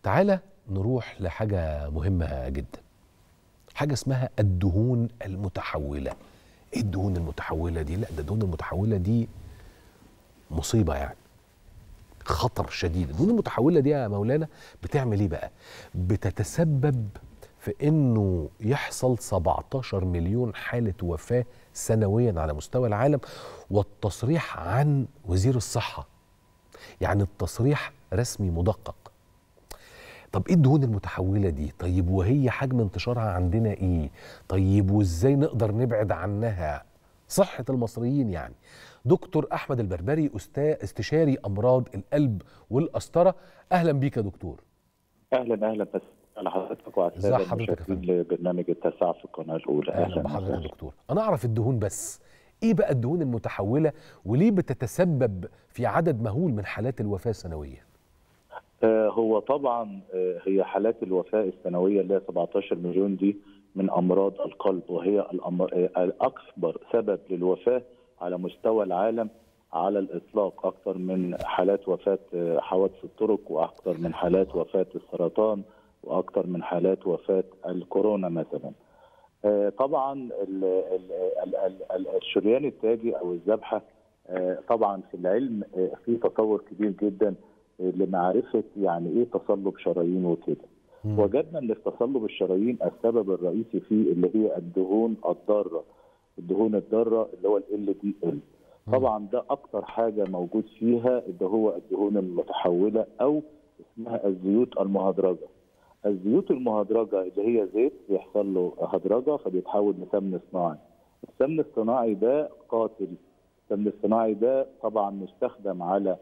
تعالى نروح لحاجة مهمة جدا، حاجة اسمها الدهون المتحولة. ايه الدهون المتحولة دي؟ لا، ده الدهون المتحولة دي مصيبة، يعني خطر شديد. الدهون المتحولة دي يا مولانا بتعمل ايه بقى؟ بتتسبب في انه يحصل 17 مليون حالة وفاة سنويا على مستوى العالم، والتصريح عن وزير الصحة، يعني التصريح رسمي مدقق. طب ايه الدهون المتحولة دي؟ طيب وهي حجم انتشارها عندنا ايه؟ طيب وازاي نقدر نبعد عنها؟ صحة المصريين يعني. دكتور أحمد البربري، استشاري أمراض القلب والقسطرة، أهلا بيك يا دكتور. اهلا بس على حضرتك وعلى ازي الساده حضرتك يا المشاهدين فندم؟ لبرنامج التاسعه في القناه الاولى. أهلا بحضرتك يا دكتور. أنا أعرف الدهون، بس ايه بقى الدهون المتحولة وليه بتتسبب في عدد مهول من حالات الوفاة سنويا؟ هو طبعا هي حالات الوفاه السنويه اللي هي 17 مليون دي من امراض القلب، وهي الاكبر سبب للوفاه على مستوى العالم على الاطلاق، اكثر من حالات وفاه حوادث الطرق، واكثر من حالات وفاه السرطان، واكثر من حالات وفاه الكورونا مثلا. طبعا الشريان التاجي او الذبحه، طبعا في العلم في تطور كبير جدا لمعرفه يعني ايه تصلب شرايين وكده. وجدنا ان تصلب الشرايين السبب الرئيسي فيه اللي هي الدهون الضاره، الدهون الضاره اللي هو LDL. طبعا ده اكتر حاجه موجود فيها اللي هو الدهون المتحوله او اسمها الزيوت المهدرجه. الزيوت المهدرجه اللي هي زيت بيحصل له هدرجه فبيتحول لسمن صناعي. السمن الصناعي ده قاتل. السمن الصناعي ده طبعا مستخدم على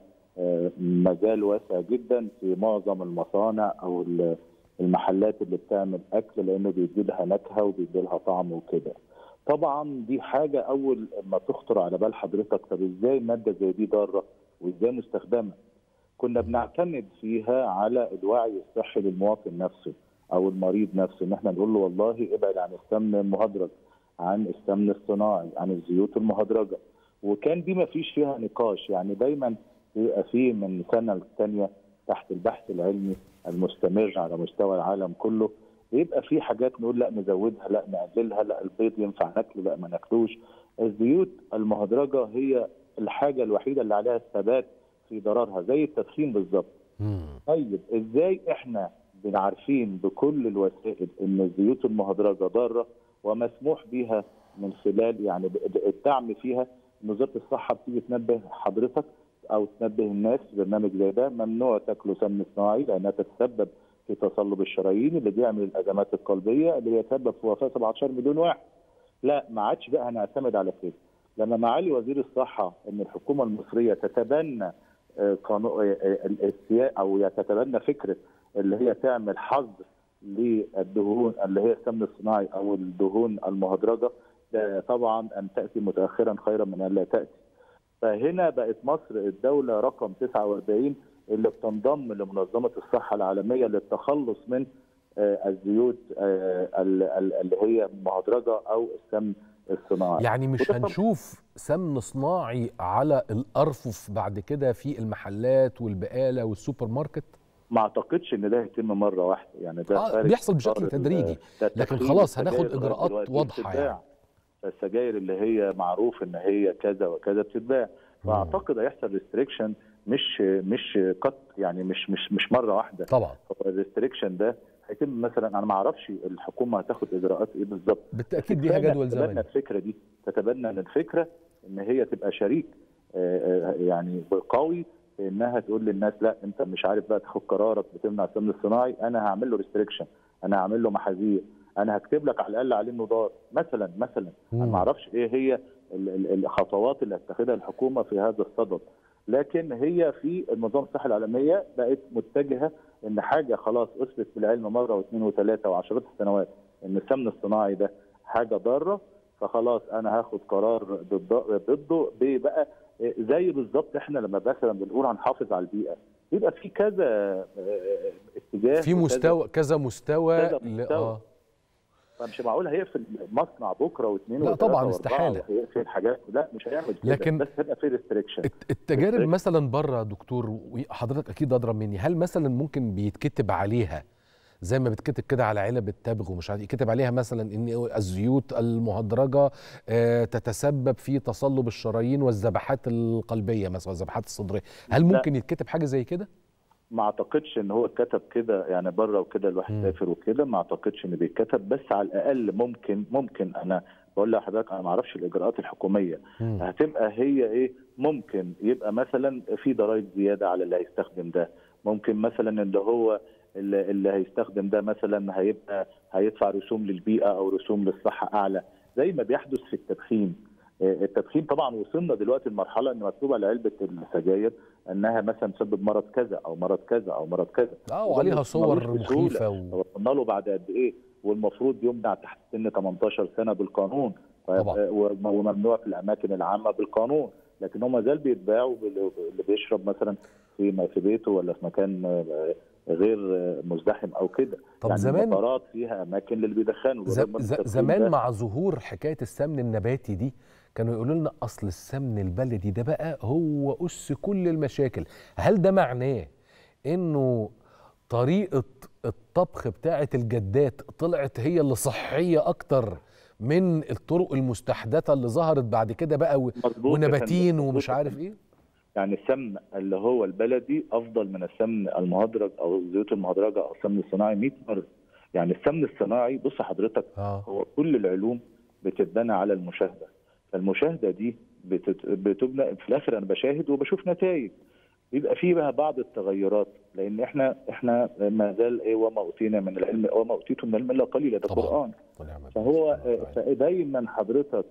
مجال واسع جدا في معظم المصانع او المحلات اللي بتعمل اكل، لانه بيدي لها نكهه وبيدي لها طعم وكده. طبعا دي حاجه اول ما تخطر على بال حضرتك، طب ازاي ماده زي دي ضاره وازاي مستخدمه؟ كنا بنعتمد فيها على الوعي الصحي للمواطن نفسه او المريض نفسه، ان احنا نقول له والله ابعد عن السمن المهدرج، عن السمن الصناعي، عن الزيوت المهدرجه. وكان دي ما فيش فيها نقاش، يعني دايما بيبقى فيه من سنه للثانيه تحت البحث العلمي المستمر على مستوى العالم كله، بيبقى في حاجات نقول لا نزودها، لا نقللها، لا البيض ينفع ناكله، لا ما ناكلوش. الزيوت المهدرجه هي الحاجه الوحيده اللي عليها الثبات في ضررها، زي التدخين بالظبط. طيب ازاي احنا بنعرفين بكل الوسائل ان الزيوت المهدرجه ضاره ومسموح بها من خلال يعني الدعم فيها؟ وزاره الصحه بتيجي تنبه حضرتك او تنبه الناس في برنامج زي ده ممنوع تاكلوا سمن صناعي لانها تتسبب في تصلب الشرايين اللي بيعمل الازمات القلبيه اللي يتسبب في وفاه 17 مليون واحد. لا، ما عادش بقى هنعتمد على كده. لما معالي وزير الصحه ان الحكومه المصريه تتبنى قانون او تتبنى فكره اللي هي تعمل حظر للدهون اللي هي السمن الصناعي او الدهون المهدرجه، ده طبعا ان تاتي متاخرا خيرا من ان لا تاتي. فهنا بقت مصر الدوله رقم 49 اللي بتنضم لمنظمه الصحه العالميه للتخلص من الزيوت اللي هي مهدرجه او السمن الصناعي. يعني مش هنشوف سمن صناعي على الأرفف بعد كده في المحلات والبقالة والسوبر ماركت؟ ما اعتقدش ان ده هيتم مره واحده، يعني ده بيحصل بشكل تدريجي، لكن خلاص هناخد اجراءات واضحه. يعني السجاير اللي هي معروف ان هي كذا وكذا بتتباع، فاعتقد هيحصل ريستريكشن مش قط، يعني مش مره واحده. طبعا الريستريكشن ده هيتم مثلا، انا ما اعرفش الحكومه هتاخد اجراءات ايه بالظبط، بالتاكيد ليها جدول زمني. تتبنى الفكره ان هي تبقى شريك يعني قوي، انها تقول للناس لا انت مش عارف بقى تاخد قرارك بتمنع السمن الصناعي، انا هعمل له ريستريكشن، انا هعمل له محاذير، انا هكتب لك على الاقل عليه انه ضار مثلا. انا ما اعرفش ايه هي الخطوات اللي هتتخذها الحكومه في هذا الصدد، لكن هي في المنظمه الصحه العالميه بقت متجهه ان حاجه خلاص اثبت في العلم مره واثنين وثلاثه وعشرات السنوات ان السمن الصناعي ده حاجه ضاره، فخلاص انا هاخد قرار ضده. بقى زي بالظبط احنا لما مثلا بنقول هنحافظ على البيئه، يبقى في كذا اتجاه، في مستوى كذا مستوى. فمش معقول هيقفل مصنع بكره واثنين لا طبعا استحاله، هيقفل حاجات، لا مش هيعمل كده، لكن بس هيبقى في ريستريكشن. التجارب مثلا بره يا دكتور، وحضرتك اكيد ادرى مني، هل مثلا ممكن بيتكتب عليها زي ما بتكتب كده على علب التبغ ومش عارف يكتب عليها مثلا ان الزيوت المهدرجه تتسبب في تصلب الشرايين والذبحات القلبيه مثلا والذبحات الصدريه، هل ممكن يتكتب حاجه زي كده؟ ما اعتقدش ان هو اتكتب كده يعني بره وكده الواحد سافر وكده، ما اعتقدش ان بيتكتب، بس على الاقل ممكن انا بقول لحضرتك انا ما اعرفش الاجراءات الحكوميه هتبقى هي ايه. ممكن يبقى مثلا في ضرائب زياده على اللي هيستخدم ده، ممكن مثلا اللي هو اللي هيستخدم ده مثلا هيدفع رسوم للبيئه او رسوم للصحه اعلى زي ما بيحدث في التدخين. التدخين طبعا وصلنا دلوقتي لمرحله ان مكتوب على علبه السجاير انها مثلا تسبب مرض كذا او مرض كذا او مرض كذا، وعليها صور مخيفه وصلنا له بعد قد ايه، والمفروض يمنع تحت سن 18 سنه بالقانون وممنوع في الاماكن العامه بالقانون، لكن هو ما زال بيتباع، واللي بيشرب مثلا في بيته ولا في مكان غير مزدحم او كده. طب يعني زمان المطارات فيها اماكن للي بيدخنوا. زمان مع ظهور حكايه السمن النباتي دي كانوا يقولوا لنا اصل السمن البلدي ده بقى هو اس كل المشاكل، هل ده معناه انه طريقه الطبخ بتاعه الجدات طلعت هي اللي صحيه اكتر من الطرق المستحدثه اللي ظهرت بعد كده بقى ونباتين ومش عارف ايه؟ يعني السمن اللي هو البلدي افضل من السمن المهدرج او الزيوت المهدرجه او السمن الصناعي 100 مره. يعني السمن الصناعي بص حضرتك هو كل العلوم بتتبنى على المشاهده، فالمشاهده دي بتبنى في الاخر انا بشاهد وبشوف نتائج، بيبقى فيه بقى بعض التغيرات، لان احنا ما زال ايه وما اوتينا من العلم وما اوتيتم من العلم الا قليلا، ده قران. فهو دايما حضرتك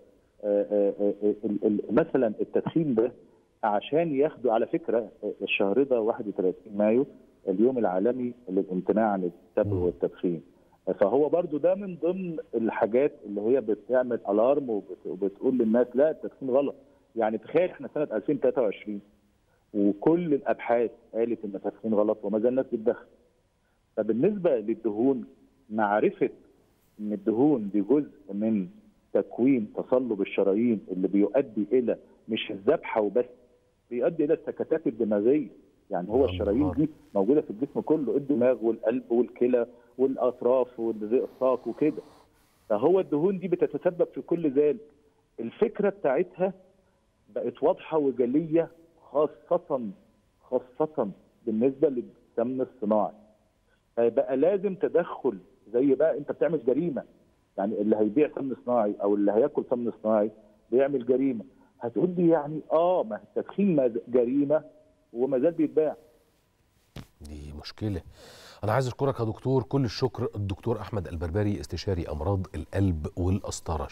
مثلا التدخين ده عشان ياخدوا، على فكره الشهر ده 31 مايو اليوم العالمي للامتناع عن التبغ والتدخين، فهو برضو ده من ضمن الحاجات اللي هي بتعمل الارم وبتقول للناس لا التدخين غلط. يعني تخيل احنا سنه 2023 وكل الابحاث قالت ان التدخين غلط وما زال الناس بتدخن. فبالنسبه للدهون، معرفه ان الدهون دي جزء من تكوين تصلب الشرايين اللي بيؤدي الى مش الذبحه وبس، بيؤدي الى السكتات الدماغيه. يعني هو الشرايين دي موجوده في الجسم كله، الدماغ والقلب والكلى والاطراف والساق وكده. فهو الدهون دي بتتسبب في كل ذلك. الفكره بتاعتها بقت واضحه وجليه، خاصه بالنسبه للسمن الصناعي. فبقى لازم تدخل، زي بقى انت بتعمل جريمه، يعني اللي هيبيع سمن صناعي او اللي هياكل سمن صناعي بيعمل جريمه. هتقول لي يعني ما التدخين جريمه وما زال بيتباع. دي مشكله. انا عايز اشكرك يا دكتور كل الشكر، الدكتور احمد البربري استشاري امراض القلب والقسطره.